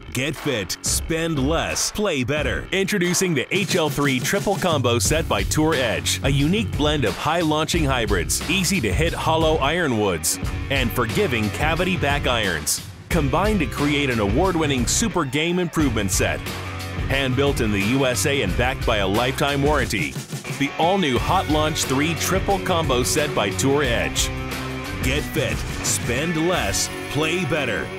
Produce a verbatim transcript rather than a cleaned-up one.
Get fit, spend less, play better. Introducing the H L three Triple Combo Set by Tour Edge, a unique blend of high-launching hybrids, easy-to-hit hollow ironwoods, and forgiving cavity back irons, combined to create an award-winning super game improvement set. Hand-built in the U S A and backed by a lifetime warranty, the all-new Hot Launch three Triple Combo Set by Tour Edge. Get fit, spend less, play better.